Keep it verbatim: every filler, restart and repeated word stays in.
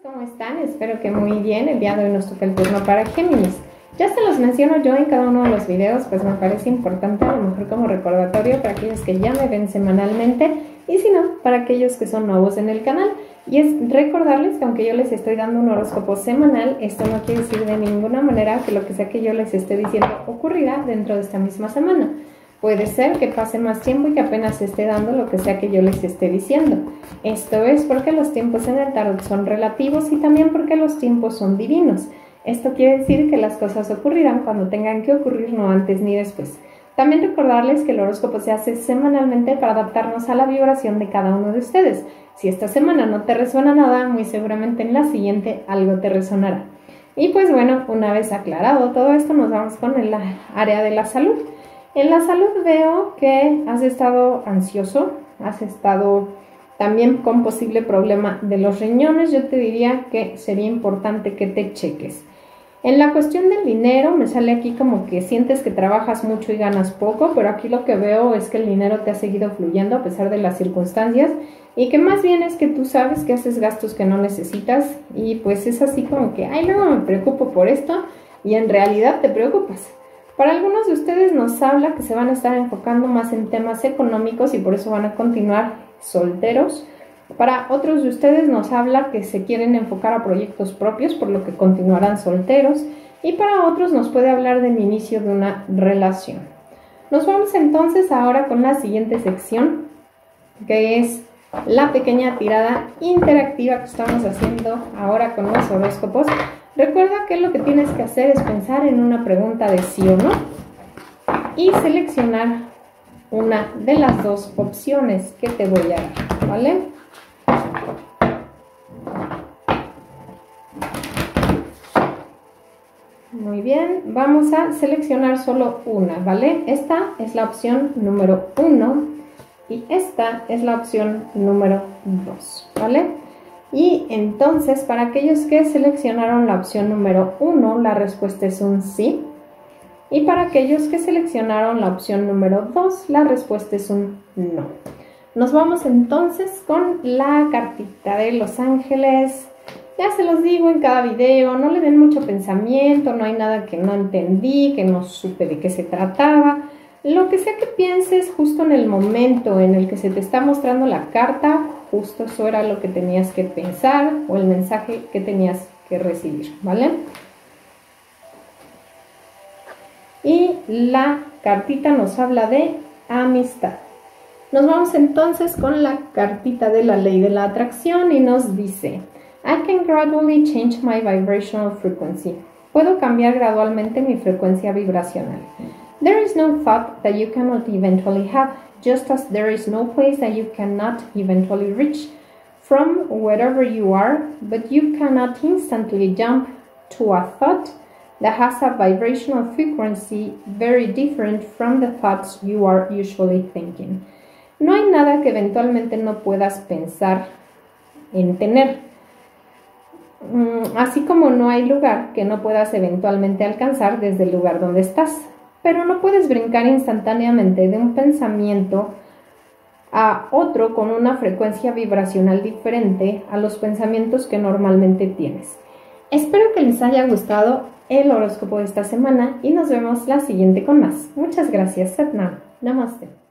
¿Cómo están? Espero que muy bien. El día de hoy nos toca el turno para Géminis. Ya se los menciono yo en cada uno de los videos, pues me parece importante, a lo mejor como recordatorio para aquellos que ya me ven semanalmente y si no, para aquellos que son nuevos en el canal. Y es recordarles que aunque yo les estoy dando un horóscopo semanal, esto no quiere decir de ninguna manera que lo que sea que yo les esté diciendo ocurrirá dentro de esta misma semana. Puede ser que pase más tiempo y que apenas se esté dando lo que sea que yo les esté diciendo. Esto es porque los tiempos en el tarot son relativos y también porque los tiempos son divinos. Esto quiere decir que las cosas ocurrirán cuando tengan que ocurrir, no antes ni después. También recordarles que el horóscopo se hace semanalmente para adaptarnos a la vibración de cada uno de ustedes. Si esta semana no te resuena nada, muy seguramente en la siguiente algo te resonará. Y pues bueno, una vez aclarado todo esto, nos vamos con el área de la salud. En la salud veo que has estado ansioso, has estado también con posible problema de los riñones. Yo te diría que sería importante que te cheques. En la cuestión del dinero me sale aquí como que sientes que trabajas mucho y ganas poco, pero aquí lo que veo es que el dinero te ha seguido fluyendo a pesar de las circunstancias y que más bien es que tú sabes que haces gastos que no necesitas y pues es así como que, ay, luego me preocupo por esto y en realidad te preocupas. Para algunos de ustedes nos habla que se van a estar enfocando más en temas económicos y por eso van a continuar solteros. Para otros de ustedes nos habla que se quieren enfocar a proyectos propios, por lo que continuarán solteros. Y para otros nos puede hablar del inicio de una relación. Nos vamos entonces ahora con la siguiente sección, que es la pequeña tirada interactiva que estamos haciendo ahora con los horóscopos. Recuerda que lo que tienes que hacer es pensar en una pregunta de sí o no y seleccionar una de las dos opciones que te voy a dar, ¿vale? Muy bien, vamos a seleccionar solo una, ¿vale? Esta es la opción número uno y esta es la opción número dos, ¿vale? Y entonces, para aquellos que seleccionaron la opción número uno, la respuesta es un sí. Y para aquellos que seleccionaron la opción número dos, la respuesta es un no. Nos vamos entonces con la cartita de los ángeles. Ya se los digo en cada video, no le den mucho pensamiento, no hay nada que no entendí, que no supe de qué se trataba. Lo que sea que pienses justo en el momento en el que se te está mostrando la carta, justo eso era lo que tenías que pensar o el mensaje que tenías que recibir, ¿vale? Y la cartita nos habla de amistad. Nos vamos entonces con la cartita de la ley de la atracción y nos dice: I can gradually change my vibrational frequency. Puedo cambiar gradualmente mi frecuencia vibracional. There is no thought that you cannot eventually have, just as there is no place that you cannot eventually reach from wherever you are, but you cannot instantly jump to a thought that has a vibrational frequency very different from the thoughts you are usually thinking. No hay nada que eventualmente no puedas pensar en tener, así como no hay lugar que no puedas eventualmente alcanzar desde el lugar donde estás. Pero no puedes brincar instantáneamente de un pensamiento a otro con una frecuencia vibracional diferente a los pensamientos que normalmente tienes. Espero que les haya gustado el horóscopo de esta semana y nos vemos la siguiente con más. Muchas gracias, Sat Nam. Namaste.